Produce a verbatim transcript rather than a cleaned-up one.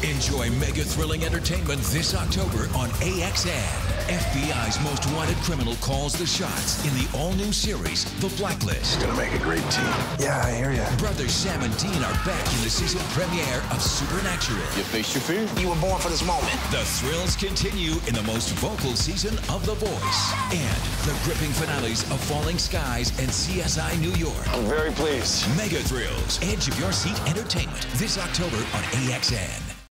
Enjoy mega thrilling entertainment this October on A X N. F B I's most wanted criminal calls the shots in the all-new series, The Blacklist. Gonna make a great team. Yeah, I hear ya. Brothers Sam and Dean are back in the season premiere of Supernatural. You face your fear? You were born for this moment. The thrills continue in the most vocal season of The Voice. And the gripping finales of Falling Skies and C S I New York. I'm very pleased. Mega thrills, edge of your seat entertainment this October on A X N.